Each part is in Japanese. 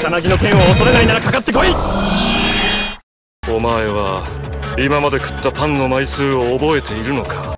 草薙の剣を恐れないならかかってこい。 お前は今まで食ったパンの枚数を覚えているのか。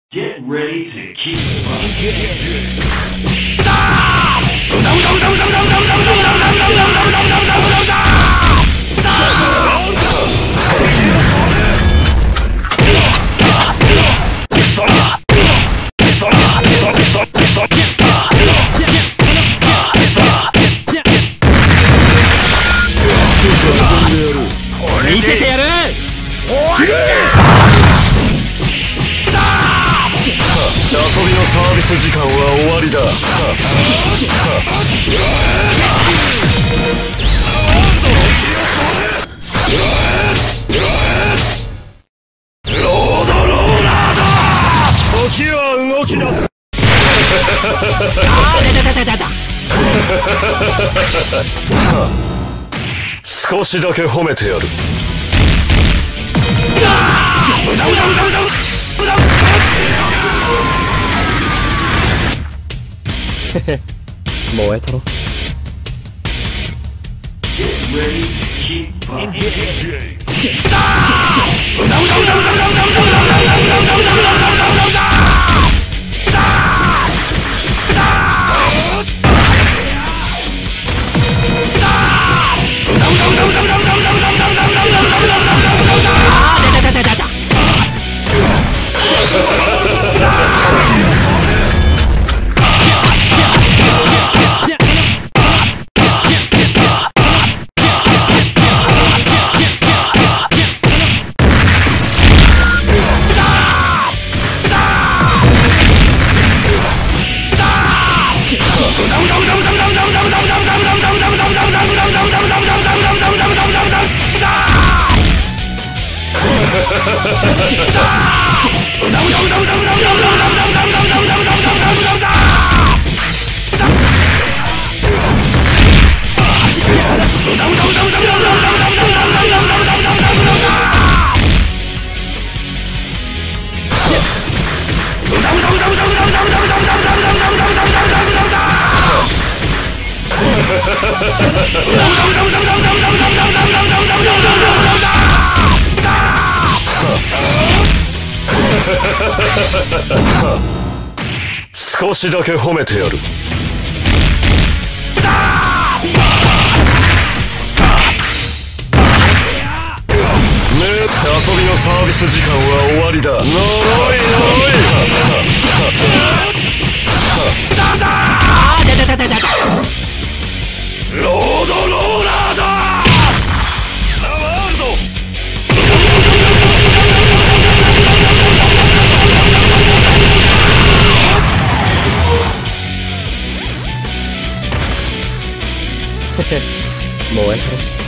見せてやる。 遊びのサービス時間は終わりだ。ロードローラーだ。時は動き出す。少しだけ褒めてやる。 燃えたろ。 少しだけ褒めてやる。遊びのサービス時間は終わりだ。呪い呪い。ロードローラーだ。触るぞ。 燃えたろ。